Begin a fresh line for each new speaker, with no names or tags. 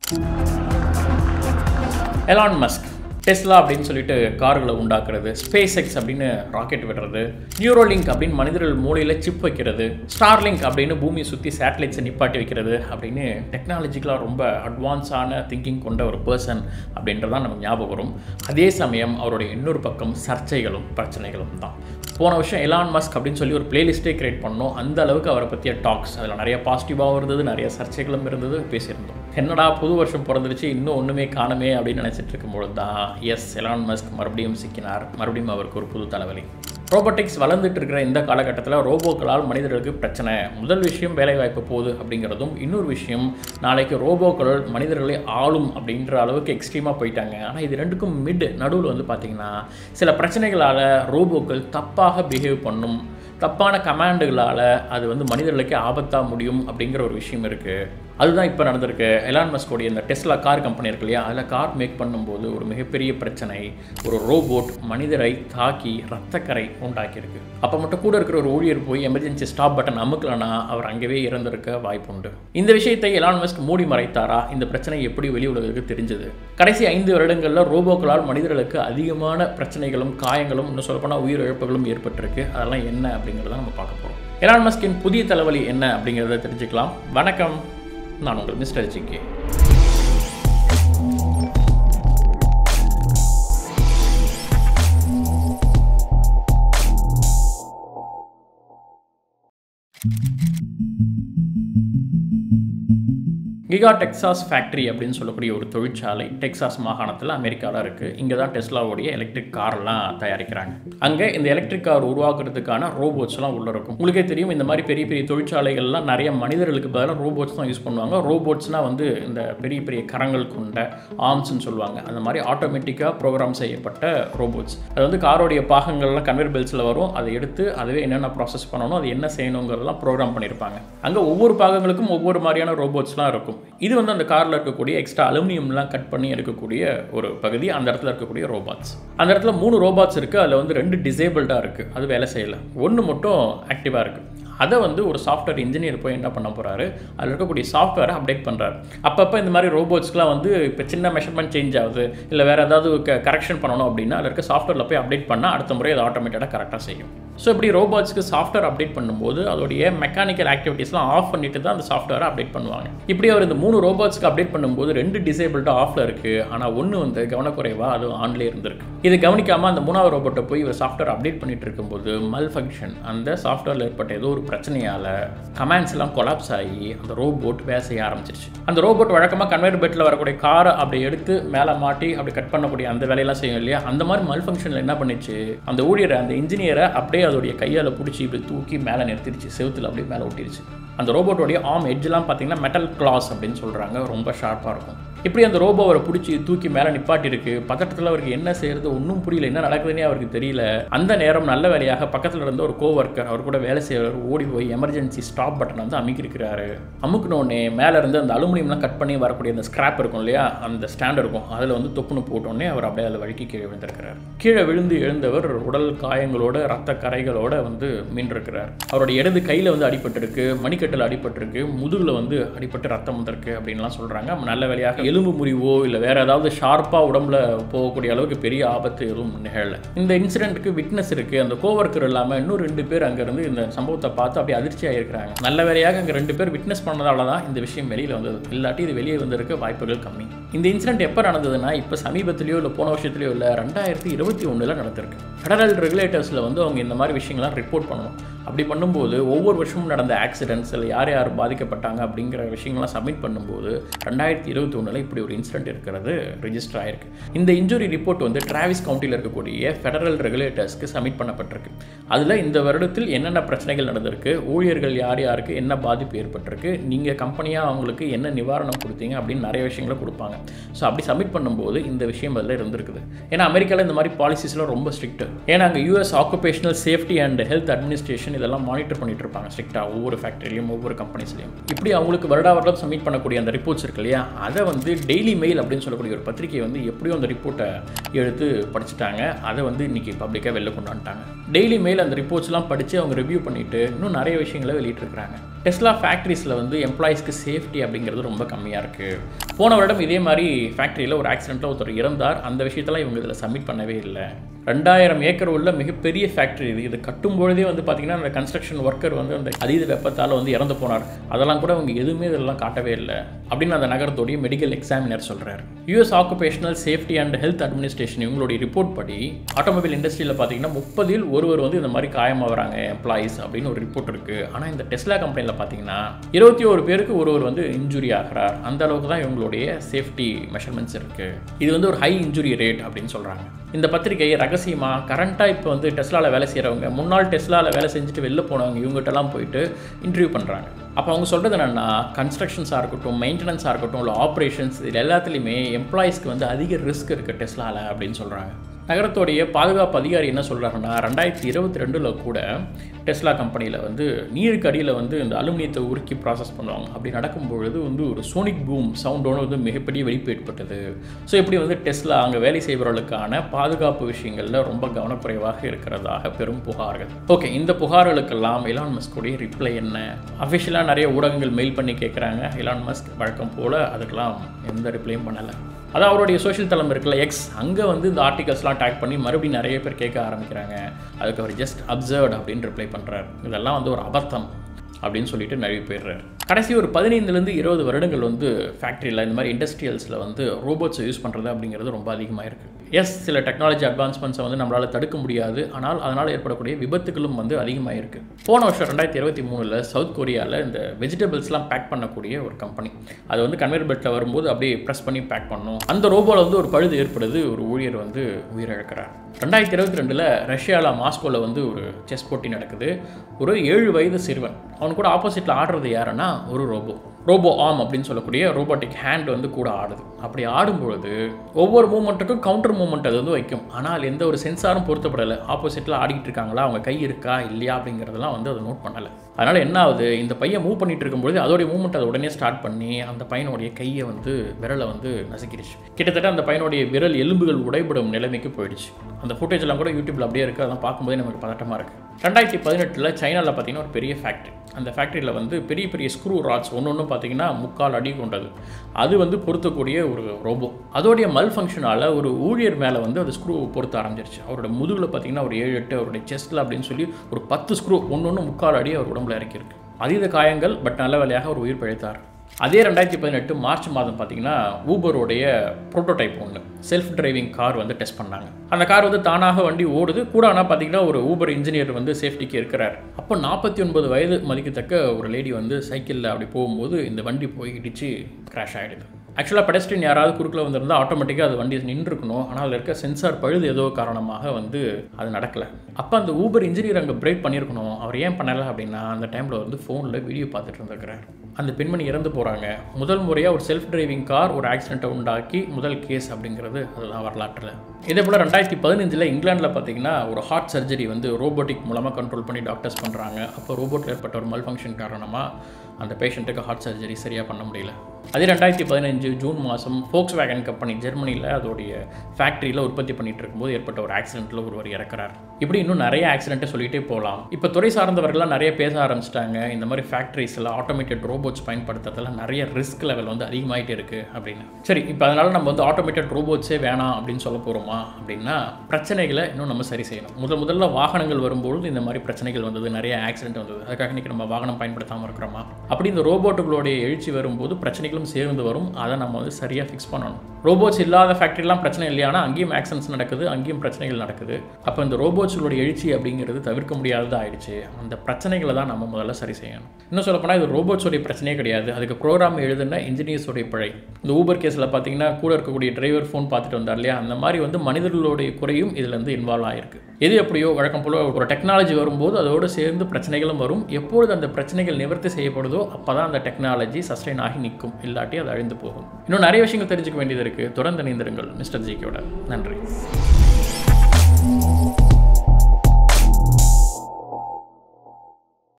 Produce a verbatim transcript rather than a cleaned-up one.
Elon Musk Tesla அப்படின்னு சொல்லிட்டு கார்களை உண்டாக்குறது, ஸ்பேஸ் எக்ஸ் அப்படின்னு ராக்கெட் விடுறது, நியூரோலிங்க் அப்படின்னு மனிதர்கள் மூளையில் சிப் வைக்கிறது, ஸ்டார்லிங்க் அப்படின்னு பூமியை சுற்றி சேட்டலைட்ஸை நிப்பாட்டி வைக்கிறது அப்படின்னு டெக்னாலஜிக்கலாக ரொம்ப அட்வான்ஸான திங்கிங் கொண்ட ஒரு பர்சன் அப்படின்றதான் நமக்கு ஞாபகம் வரும். அதே சமயம் அவருடைய இன்னொரு பக்கம் சர்ச்சைகளும் பிரச்சனைகளும் தான். போன வருஷம் எலான் மஸ்க் அப்படின்னு சொல்லி ஒரு பிளேலிஸ்ட்டே கிரியேட் பண்ணோம். அந்த அளவுக்கு அவரை பற்றிய டாக்ஸ் அதில் நிறைய பாசிட்டிவாகவும் இருந்தது, நிறைய சர்ச்சைகளும் இருந்தது, பேசியிருந்தோம். என்னடா புது வருஷம் பிறந்துருச்சு இன்னும் ஒன்றுமே காணுமே அப்படின்னு நினச்சிட்டு இருக்கும்பொழுது தான் எஸ் எலான் மஸ்க் மறுபடியும் சிக்கினார். மறுபடியும் அவருக்கு ஒரு புது தலைவலி. ரோபோட்டிக்ஸ் வளர்ந்துட்டு இருக்கிற இந்த காலகட்டத்தில் ரோபோக்களால் மனிதர்களுக்கு பிரச்சனை. முதல் விஷயம் வேலைவாய்ப்பு போகுது அப்படிங்கிறதும், இன்னொரு விஷயம் நாளைக்கு ரோபோக்கள் மனிதர்களை ஆளும் அப்படின்ற அளவுக்கு எக்ஸ்ட்ரீமாக போயிட்டாங்க. ஆனால் இது ரெண்டுக்கும் மிட் நடுவில் வந்து பார்த்திங்கன்னா சில பிரச்சனைகளால் ரோபோக்கள் தப்பாக பிஹேவ் பண்ணும், தப்பான கமாண்டுகளால் அது வந்து மனிதர்களுக்கே ஆபத்தாக முடியும் அப்படிங்கிற ஒரு விஷயம் இருக்குது. அதுதான் இப்போ நடந்திருக்கு. எலான் மஸ்கோடைய இந்த டெஸ்லா கார் கம்பெனி இருக்கு இல்லையா, அதில் கார் மேக் பண்ணும்போது ஒரு மிகப்பெரிய பிரச்சனை. ஒரு ரோபோட் மனிதரை தாக்கி ரத்தக்கரை உண்டாக்கியிருக்கு. அப்போ மட்டும் கூட இருக்கிற ஒரு ஊழியர் போய் எமர்ஜென்சி ஸ்டாப் பட்டன் அமுக்கலனா அவர் அங்கேயே இறந்திருக்க வாய்ப்பு உண்டு. இந்த விஷயத்தை எலான் மஸ்க் மூடி மறைத்தாரா? இந்த பிரச்சனை எப்படி வெளி உலகுக்கு தெரிஞ்சது? கடைசி ஐந்து வருடங்களில் ரோபோக்களால் மனிதர்களுக்கு அதிகமான பிரச்சனைகளும் காயங்களும், இன்னும் சொல்லப்போனால் உயிரிழப்புகளும் ஏற்பட்டிருக்கு. அதெல்லாம் என்ன அப்படிங்கிறத நம்ம பார்க்க போகிறோம். எலான் மஸ்கின் புதிய தலைவலி என்ன அப்படிங்கிறத தெரிஞ்சுக்கலாம். வணக்கம், நான் உங்கள் mister G K. Giga Texas factory அப்படின்னு சொல்லக்கூடிய ஒரு தொழிற்சாலை டெக்சாஸ் மாகாணத்தில் அமெரிக்காவில் இருக்குது. இங்கே தான் டெஸ்லாவுடைய எலக்ட்ரிக் கார்லாம் தயாரிக்கிறாங்க. அங்கே இந்த எலக்ட்ரிக் கார் உருவாக்குறதுக்கான ரோபோட்ஸ்லாம் உள்ளே இருக்கும். உங்களுக்கே தெரியும், இந்த மாதிரி பெரிய பெரிய தொழிற்சாலைகள்லாம் நிறைய மனிதர்களுக்கு பதிலாக ரோபோட்ஸ் தான் யூஸ் பண்ணுவாங்க. ரோபோட்ஸ்னால் வந்து இந்த பெரிய பெரிய கரங்கள் கொண்ட ஆர்ம்ஸ்ன்னு சொல்லுவாங்க. அந்த மாதிரி ஆட்டோமேட்டிக்காக ப்ரோக்ராம் செய்யப்பட்ட ரோபோட்ஸ். அது வந்து காரோடைய பாகங்கள்லாம் கன்வேர் பெல்ட்ஸில் வரும். அதை எடுத்து அதுவே என்னென்ன ப்ராசஸ் பண்ணணும், அது என்ன செய்யணுங்கிறதெல்லாம் ப்ரோக்ராம் பண்ணியிருப்பாங்க. அங்கே ஒவ்வொரு பாகங்களுக்கும் ஒவ்வொரு மாதிரியான ரோபோட்ஸ்லாம் இருக்கும். இது வந்து அந்த காரில் இருக்கக்கூடிய எக்ஸ்ட்ரா அலுமினியம்லாம் கட் பண்ணி இருக்கக்கூடிய ஒரு பகுதி. அந்த இடத்துல இருக்கக்கூடிய ரோபாட்ஸ், அந்த இடத்துல மூணு ரோபாட்ஸ் இருக்குது. அதில் வந்து ரெண்டு டிசேபிள்டாக இருக்குது, அது வேலை செய்யலை. ஒன்று மட்டும் ஆக்டிவாக இருக்குது. அதை வந்து ஒரு சாஃப்ட்வேர் இன்ஜினியர் போய் என்ன பண்ண போகிறாரு, அதில் இருக்கக்கூடிய சாஃப்ட்வேரை அப்டேட் பண்ணுறாரு. அப்பப்போ இந்த மாதிரி ரோபோட்ஸ்க்குலாம் வந்து இப்போ சின்ன மெஷர்மெண்ட் சேஞ்ச் ஆகுது, இல்லை வேறு ஏதாவது க கரெக்ஷன் பண்ணணும் அப்படின்னா அதில் இருக்க சாஃப்ட்வேரில் போய் அப்டேட் பண்ணால் அடுத்த முறை அது ஆட்டோமேட்டிக்காக கரெக்டாக செய்யும். ஸோ இப்படி ரோபோட்ஸ்க்கு சாஃப்ட்வேர் அப்டேட் பண்ணும்போது அதோடைய மெக்கானிக்கல் ஆக்டிவிட்டீஸ்லாம் ஆஃப் பண்ணிட்டு தான் அந்த சாஃப்ட்வேரை அப்டேட் பண்ணுவாங்க. இப்படி அவர் இந்த மூணு ரோபோட்ஸ்க்கு அப்டேட் பண்ணும்போது ரெண்டு டிசேபிள்டாக ஆஃபில் இருக்குது, ஆனால் ஒன்று வந்து கவனக்குறைவாக அது ஆன்லேயே இருந்திருக்கு. இது கவனிக்காமல் அந்த மூணாவது ரோபோட்டை போய் இவர் சாஃப்ட்வேர் அப்டேட் பண்ணிட்டு இருக்கும்போது மல் ஃபங்க்ஷன், அந்த சாஃப்ட்வேரில் ஏற்பட்ட ஏதோ ஒரு பிரச்சனையால் கமாண்ட்ஸ் எல்லாம் கொலாப்ஸ் ஆகி அந்த ரோபோட் வேலை செய்ய ஆரம்பிச்சிருச்சு. அந்த ரோபோட் வழக்கமாக கன்வேர் பெல்ட்டில் வரக்கூடிய காரை அப்படி எடுத்து மேலே மாட்டி அப்படி கட் பண்ணக்கூடிய அந்த வேலையெல்லாம் செய்யும் இல்லையா, அந்த மாதிரி மல் ஃபங்க்ஷனில் என்ன பண்ணிச்சு, அந்த ஊழியரை, அந்த இன்ஜினியரை அப்படியே அதோடைய கையால் பிடிச்சி இப்படி தூக்கி மேலே நிறுத்திடுச்சு, செவுத்தில் அப்படியே மேலே ஒட்டிடுச்சு. அந்த ரோபோட்டோடைய ஆர்ம் எட்ஜெலாம் பார்த்தீங்கன்னா மெட்டல் கிளாஸ் அப்படின்னு சொல்கிறாங்க, ரொம்ப ஷார்ப்பாக இருக்கும். இப்படி அந்த ரோபோவை பிடிச்சி தூக்கி மேலே நிப்பாட்டிருக்கு. பக்கத்தில் அவருக்கு என்ன செய்யறது ஒன்றும் புரியல, என்ன நடக்குதுன்னே அவருக்கு தெரியல. அந்த நேரம் நல்ல வேலையாக பக்கத்தில் இருந்த ஒரு கோவர்க்கர், அவர் கூட வேலை செய்யறவர் ஓடி போய் எமர்ஜென்சி ஸ்டாப் பட்டன் வந்து அமுக்கிருக்கிறாரு. அமுக்கினோடனே மேலே இருந்து அந்த அலுமினியம்லாம் கட் பண்ணி வரக்கூடிய அந்த ஸ்கிராப் இருக்கும் இல்லையா, அந்த ஸ்டாண்ட் இருக்கும், அதில் வந்து தொப்புன்னு போட்டோடனே அவர் அப்படியே அதில் வழுக்கி கீழே விழுந்திருக்கிறார். கீழே விழுந்து எழுந்தவர் உடல் காயங்களோட ரத்த கரைகளோட வந்து மீண்டிருக்கிறார். அவருடைய இடது கையில் வந்து அடிபட்டிருக்கு, மணிக்கட்டில் அடிபட்டிருக்கு, முதுகில் வந்து அடிபட்டு ரத்தம் வந்திருக்கு அப்படின்லாம் சொல்கிறாங்க. நல்ல வேலையாக எலும்பு முறிவோ இல்லை வேற ஏதாவது ஷார்ப்பாக உடம்புல போகக்கூடிய அளவுக்கு பெரிய ஆபத்து எதுவும் நிகழல. இந்த இன்சிடென்ட்டுக்கு விட்னஸ் இருக்குது. அந்த கோவர்க்கர் இல்லாமல் இன்னும் ரெண்டு பேர் அங்கேருந்து இந்த சம்பவத்தை பார்த்து அப்படியே அதிர்ச்சியாக இருக்கிறாங்க. நல்ல வேலையாக அங்கே ரெண்டு பேர் விட்னஸ் பண்ணதால தான் இந்த விஷயம் வெளியில் வந்தது. இல்லாட்டி இது வெளியே வந்திருக்க வாய்ப்புகள் கம்மி. இந்த இன்சிடென்ட் எப்போ நடந்ததுன்னா இப்போ சமீபத்திலேயோ இல்லை போன வருஷத்துலையோ இல்லை ரெண்டாயிரத்தி இருபத்தி ஒன்றில் நடந்திருக்கு. ஃபெடரல் ரெகுலேட்டர்ஸில் வந்து அவங்க இந்த மாதிரி விஷயங்கள்லாம் ரிப்போர்ட் பண்ணணும். அப்படி பண்ணும்போது ஒவ்வொரு வருஷமும் நடந்த ஆக்சிடென்ட்ஸ் இல்லை யார் யார் பாதிக்கப்பட்டாங்க அப்படிங்கிற விஷயங்கள்லாம் சப்மிட் பண்ணும்போது ரெண்டாயிரத்தி இருபத்தி ஒன்றில் இப்படி ஒரு இன்சிடென்ட் இருக்கிறது ரிஜிஸ்டர் ஆயிருக்கு. இந்த இன்ஜுரி ரிப்போர்ட் வந்து டிராவிஸ் கவுண்டியில் இருக்கக்கூடிய ஃபெடரல் ரெகுலேட்டர்ஸ்க்கு சப்மிட் பண்ணப்பட்டிருக்கு. அதில் இந்த வருடத்தில் என்னென்ன பிரச்சனைகள் நடந்திருக்கு, ஊழியர்கள் யார் யாருக்கு என்ன பாதிப்பு ஏற்பட்டிருக்கு, நீங்கள் கம்பெனியாக அவங்களுக்கு என்ன நிவாரணம் கொடுத்தீங்க அப்படின்னு நிறைய விஷயங்களை கொடுப்பாங்க. ஸோ அப்படி சப்மிட் பண்ணும்போது இந்த விஷயம் அதில் இருந்திருக்குது. ஏன்னா அமெரிக்காவில் இந்த மாதிரி பாலிசிஸ்லாம் ரொம்ப ஸ்ட்ரிக்ட். ஏன்னா அங்கே US occupational safety and health administration இதெல்லாம் மானிட்டர் பண்ணிட்டு இருப்பாங்க ஸ்ட்ரிக்டாக ஒவ்வொரு ஃபேக்டரியிலையும் ஒவ்வொரு கம்பெனிஸ்லையும். இப்படி அவங்களுக்கு வருடா வருடம் சப்மிட் பண்ணக்கூடிய அந்த ரிப்போர்ட்ஸ் இருக்கு இல்லையா, அதை வந்து டெய்லி மெயில் அப்படின்னு சொல்லக்கூடிய ஒரு பத்திரிகை வந்து எப்படியும் அந்த ரிப்போர்ட்டை எடுத்து படிச்சுட்டாங்க. அதை வந்து இன்னைக்கு பப்ளிக்காக வெளில கொண்டு வந்துட்டாங்க. டெய்லி மெயில் அந்த ரிப்போர்ட்ஸ்லாம் படித்து அவங்க ரிவ்யூ பண்ணிவிட்டு இன்னும் நிறைய விஷயங்களை வெளியிட்டிருக்கிறாங்க. டெஸ்லா ஃபேக்ட்ரிஸில் வந்து எம்ப்ளாயிஸ்க்கு சேஃப்டி அப்படிங்கிறது ரொம்ப கம்மியாக இருக்குது. போன வருடம் இதே மாதிரி ஃபேக்ட்ரியில் ஒரு ஆக்சிடெண்ட்டில் ஒருத்தர் இறந்தார். அந்த விஷயத்தெல்லாம் இவங்க இதில் சப்மிட் பண்ணவே இல்லை. ரெண்டாயிரம் ஏக்கர் உள்ள மிகப்பெரிய ஃபேக்ட்ரி இது. இது கட்டும்பொழுதே வந்து பார்த்திங்கன்னா அந்த கன்ஸ்ட்ரக்ஷன் ஒர்க்கர் வந்து அந்த அதீத வெப்பத்தால் வந்து இறந்து போனார். அதெல்லாம் கூட அவங்க எதுவுமே இதெல்லாம் காட்டவே இல்லை அப்படின்னு அந்த நகரத்துடைய மெடிக்கல் எக்ஸாமினர் சொல்கிறார். US occupational safety and health administration இவங்களுடைய ரிப்போர்ட் படி ஆட்டோமொபைல் இண்டஸ்ட்ரியில் பார்த்தீங்கன்னா முப்பதில் ஒருவர் வந்து இந்த மாதிரி காயமாகறாங்க எம்ப்ளாயிஸ் அப்படின்னு ஒரு ரிப்போர்ட் இருக்குது. ஆனால் இந்த டெஸ்லா கம்பெனியில் பார்த்தீங்கன்னா இருபத்தி ஒரு பேருக்கு ஒருவர் வந்து இன்ஜுரி ஆகிறார். அந்த அளவுக்கு தான் இவங்களுடைய சேஃப்டி மெஷர்மெண்ட்ஸ் இருக்குது. இது வந்து ஒரு ஹை இன்ஜுரி ரேட் அப்படின்னு சொல்கிறாங்க. இந்த பத்திரிகையை ரகசியமாக கரண்ட்டாக இப்போ வந்து டெஸ்லாவில் வேலை செய்கிறவங்க, முன்னாள் டெஸ்லாவில் வேலை செஞ்சுட்டு வெளில போனவங்க இவங்ககிட்டலாம் போயிட்டு இன்டர்வியூ பண்ணுறாங்க. அப்போ அவங்க சொல்கிறது என்னென்னா, கன்ஸ்ட்ரக்ஷன்ஸாக இருக்கட்டும், மெயின்டெனன்ஸாக இருக்கட்டும், இல்லை ஆப்ரேஷன்ஸ், இது எல்லாத்துலேயுமே எம்ப்ளாயிஸ்க்கு வந்து அதிக ரிஸ்க் இருக்குது டெஸ்லாவில் அப்படின்னு சொல்கிறாங்க. நகரத்துடைய பாதுகாப்பு அதிகாரி என்ன சொல்கிறாருன்னா, ரெண்டாயிரத்தி இருபத்தி ரெண்டில் கூட டெஸ்லா கம்பெனியில் வந்து நீருக்கு அடியில் வந்து இந்த அலுமினியத்தை உருக்கி ப்ராசஸ் பண்ணுவாங்க. அப்படி நடக்கும்பொழுது வந்து ஒரு சோனிக் பூம் சவுண்டோடு வந்து மிகப்பெரிய வெடிப்பு ஏற்பட்டது. ஸோ இப்படி வந்து டெஸ்லா அங்கே வேலை செய்பவர்களுக்கான பாதுகாப்பு விஷயங்களில் ரொம்ப கவனக்குறைவாக இருக்கிறதாக பெரும் புகார்கள். ஓகே, இந்த புகார்களுக்கெல்லாம் எலான் மஸ்குடைய ரிப்ளை என்ன? அஃபிஷியலாக நிறைய ஊடகங்கள் மெயில் பண்ணி கேட்குறாங்க. எலான் மஸ்க் வழக்கம் போல் அதுக்கெல்லாம் எந்த ரிப்ளையும் பண்ணலை. அதான் அவருடைய சோஷியல் தளம் இருக்குல்ல, எக்ஸ், அங்கே வந்து இந்த ஆர்டிகல்ஸ்லாம் டேக் பண்ணி மறுபடியும் நிறைய பேர் கேட்க ஆரம்பிக்கிறாங்க. அதுக்கு அவர் ஜஸ்ட் அப்சர்வ்ட் அப்படின்னு ரிப்ளை பண்ணுறாரு. இதெல்லாம் வந்து ஒரு அபத்தம் அப்படின்னு சொல்லிட்டு நிறைய போயிடுறாரு. கடைசி ஒரு பதினைந்துலேருந்து இருபது வருடங்கள் வந்து ஃபேக்ட்ரியில் இந்த மாதிரி இண்டஸ்ட்ரியல்ஸில் வந்து ரோபோட்ஸை யூஸ் பண்ணுறது அப்படிங்கிறது ரொம்ப அதிகமாக இருக்குது. எஸ், சில டெக்னாலஜி அட்வான்ஸ்மெண்ட்ஸை வந்து நம்மளால் தடுக்க முடியாது. ஆனால் அதனால் ஏற்படக்கூடிய விபத்துகளும் வந்து அதிகமாக இருக்குது. போன வருஷம் ரெண்டாயிரத்தி இருபத்தி மூணில் சவுத் கொரியாவில் இந்த வெஜிடபிள்ஸ்லாம் பேக் பண்ணக்கூடிய ஒரு கம்பெனி, அது வந்து கன்வேயர் பெல்ட்டில் வரும்போது அப்படியே ப்ரெஸ் பண்ணி பேக் பண்ணணும். அந்த ரோபோவில் வந்து ஒரு பழுது ஏற்படுது. ஒரு ஊழியர் வந்து உயிரிழக்கிறார். ரெண்டாயிரத்தி இருபத்தி ரெண்டில் ரஷ்யாவில் மாஸ்கோவில் வந்து ஒரு செஸ் போட்டி நடக்குது. ஒரு ஏழு வயது சிறுவன், அவன் கூட ஆப்போசிட்டில் ஆடுறது யாருன்னா ஒரு ரோபோ ரோபோ ஆர்ம் அப்படின்னு சொல்லக்கூடிய ரோபோட்டிக் ஹேண்ட் வந்து கூட ஆடுது. அப்படி ஆடும்பொழுது ஒவ்வொரு மூமெண்ட்டுக்கும் கவுண்டர் மூமெண்ட் அது வந்து வைக்கும். ஆனால் எந்த ஒரு சென்சாரும் பொருத்தப்படலை. ஆப்போசிட்டில் ஆடிக்கிட்டு இருக்காங்களா, அவங்க கை இருக்கா இல்லையா அப்படிங்கிறதெல்லாம் வந்து அதை நோட் பண்ணலை. அதனால் என்ன ஆகுது, இந்த பையன் மூவ் பண்ணிட்டு இருக்கும்போது அதோடைய மூவ்மெண்ட் அதை உடனே ஸ்டார்ட் பண்ணி அந்த பையனுடைய கையை வந்து விரலை வந்து நசுக்கிடுச்சு. கிட்டத்தட்ட அந்த பையனுடைய விரல் எலும்புகள் உடைபடும் நிலைமைக்கு போயிடுச்சு. அந்த ஃபுட்டேஜ் எல்லாம் கூட யூடியூப்ல அப்படியே இருக்குது. அதெல்லாம் பார்க்கும்போது நமக்கு பதட்டமாக இருக்குது. ரெண்டாயிரத்தி பதினெட்டில் சைனாவில் பார்த்தீங்கன்னா ஒரு பெரிய ஃபேக்ட்ரி. அந்த ஃபேக்ட்ரியில் வந்து பெரிய பெரிய ஸ்க்ரூ ராட்ஸ் ஒன்று ஒன்று பார்த்தீங்கன்னா முக்கால் அடி கொண்டது. அது வந்து பொருத்தக்கூடிய ஒரு ரோபோ. அதோடைய மல் ஃபங்க்ஷனால் ஒரு ஊழியர் மேலே வந்து அது ஸ்க்ரூ பொருத்த ஆரம்பிச்சிருச்சு. அவரோட முதுகில் பார்த்தீங்கன்னா ஒரு ஏழு எட்டு, அவருடைய செஸ்ட்டில் அப்படின்னு சொல்லி ஒரு பத்து ஸ்க்ரூ ஒன்று ஒன்று முக்கால் அடி அவர் உடம்புல இறக்கியிருக்கு. அதீத காயங்கள், பட் நல்ல வேலையாக ஒரு உயிர் பிழைத்தார். அதே ரெண்டாயிரத்தி பதினெட்டு மார்ச் மாதம் பார்த்தீங்கன்னா ஊபருடைய ப்ரோட்டோடைப் ஒன்று செல்ஃப் டிரைவிங் கார் வந்து டெஸ்ட் பண்ணாங்க. அந்த கார் வந்து தானாக வண்டி ஓடுது கூட. ஆனால் பார்த்தீங்கன்னா ஒரு ஊபர் இன்ஜினியர் வந்து சேஃப்டிக்கு இருக்கிறார். அப்போ நாற்பத்தி ஒன்பது வயது மதிக்கத்தக்க ஒரு லேடி வந்து சைக்கிளில் அப்படி போகும்போது இந்த வண்டி போய் இடித்து கிராஷ் ஆகிடுது. ஆக்சுவலாக பெடஸ்ட்ரியன் யாராவது குறுக்கில் வந்திருந்தால் ஆட்டோமேட்டிக்காக அது வண்டி நின்றுருக்கணும். ஆனால் அதில் இருக்க சென்சார் பழுது ஏதோ காரணமாக வந்து அது நடக்கலை. அப்போ அந்த ஊபர் இன்ஜினியர் அங்கே பிரேக் பண்ணியிருக்கணும். அவர் ஏன் பண்ணலை அப்படின்னா, அந்த டைமில் வந்து ஃபோனில் வீடியோ பார்த்துட்டு இருந்திருக்கிறார். அந்த பெண்மணி இறந்து போகிறாங்க. முதல் முறையாக ஒரு செல்ஃப் டிரைவிங் கார் ஒரு ஆக்சிடென்ட்டை உண்டாக்கி முதல் கேஸ் அப்படிங்கிறது அதுதான் வரலாற்றில். இதே போல் ரெண்டாயிரத்தி பதினஞ்சில் இங்கிலாண்டில் பார்த்தீங்கன்னா ஒரு ஹார்ட் சர்ஜரி வந்து ரோபோட்டிக் மூலமாக கண்ட்ரோல் பண்ணி டாக்டர்ஸ் பண்ணுறாங்க. அப்போ ரோபோட்டில் ஏற்பட்ட ஒரு மல் ஃபங்க்ஷன் காரணமாக அந்த பேஷண்ட்டுக்கு ஹார்ட் சர்ஜரி சரியாக பண்ண முடியல. அதே ரெண்டாயிரத்தி பதினஞ்சு ஜூன் மாதம் ஃபோக்ஸ் வேகன் கம்பெனி ஜெர்மனியில் அதோடைய ஃபேக்ட்ரியில் உற்பத்தி பண்ணிட்டு இருக்கும்போது ஏற்பட்ட ஒரு ஆக்சிடென்ட்டில் ஒருவர் இறக்கிறார். இப்படி இன்னும் நிறைய ஆக்சிடென்ட்டை சொல்லிகிட்டே போகலாம். இப்போ துறை சார்ந்தவர்கள்லாம் நிறைய பேச ஆரம்பிச்சிட்டாங்க. இந்த மாதிரி ஃபேக்ட்ரிஸில் ஆட்டோமேட்டட் ரோபோட்ஸ் பயன்படுத்துறதுல நிறைய ரிஸ்க் லெவல் வந்து அதிகமாகிட்டே இருக்குது அப்படின்னு. சரி, இப்போ அதனால் நம்ம வந்து ஆட்டோமேட்டட் ரோபோட்ஸே வேணாம் அப்படின்னு சொல்ல போகிறோமா அப்படின்னா, பிரச்சனைகளை இன்னும் நம்ம சரி செய்யணும். முதல் முதல்ல வாகனங்கள் வரும்போது இந்த மாதிரி பிரச்சனைகள் வந்தது, நிறைய ஆக்சிடென்ட் வந்தது. அதுக்காக இன்றைக்கி நம்ம வாகனம் பயன்படுத்தாமல் இருக்கிறோமா? அப்படி இந்த ரோபோட்டுகளுடைய எழுச்சி வரும்போது பிரச்சனைகளும் சேர்ந்து வரும். அதை நம்ம வந்து சரியாக ஃபிக்ஸ் பண்ணணும். ரோபோட்ஸ் இல்லாத ஃபேக்ட்ரிலாம் பிரச்சனை இல்லையானா அங்கேயும் ஆக்சிடென்ட்ஸ் நடக்குது, அங்கேயும் பிரச்சனைகள் நடக்குது. அப்போ இந்த ரோபோட்ஸுடைய எழுச்சி அப்படிங்கிறது தவிர்க்க முடியாததாக ஆயிடுச்சு. அந்த பிரச்சனைகளை தான் நம்ம முதல்ல சரி செய்யணும். இன்னும் சொல்லப்போனால் இது ரோபோட்ஸோடைய பிரச்சனையே கிடையாது. அதுக்கு ப்ரோக்ராம் எழுதுன இன்ஜினியர்ஸோடைய பிழை. இந்த ஊபர் கேஸில் பார்த்தீங்கன்னா கூட இருக்கக்கூடிய டிரைவர் ஃபோன் பார்த்துட்டு வந்தார் இல்லையா, அந்த மாதிரி வந்து மனிதர்களுடைய குறையும் இதில் வந்து இன்வால்வ் ஆகிருக்கு. எது எப்படியோ வழக்கம் போல் ஒரு டெக்னாலஜி வரும்போது அதோடு சேர்ந்து பிரச்சனைகளும் வரும். எப்பொழுது அந்த பிரச்சனைகள் நிவர்த்தி செய்யப்படுதோ அப்போ தான் அந்த டெக்னாலஜி சஸ்டெயின் ஆகி நிற்கும், இல்லாட்டி அது அழிந்து போகும். இன்னும் நிறைய விஷயங்கள் தெரிஞ்சுக்க வேண்டியது இருக்குது. தொடர்ந்து இணைந்திருங்கள் மிஸ்டர் ஜிகேயோட. நன்றி.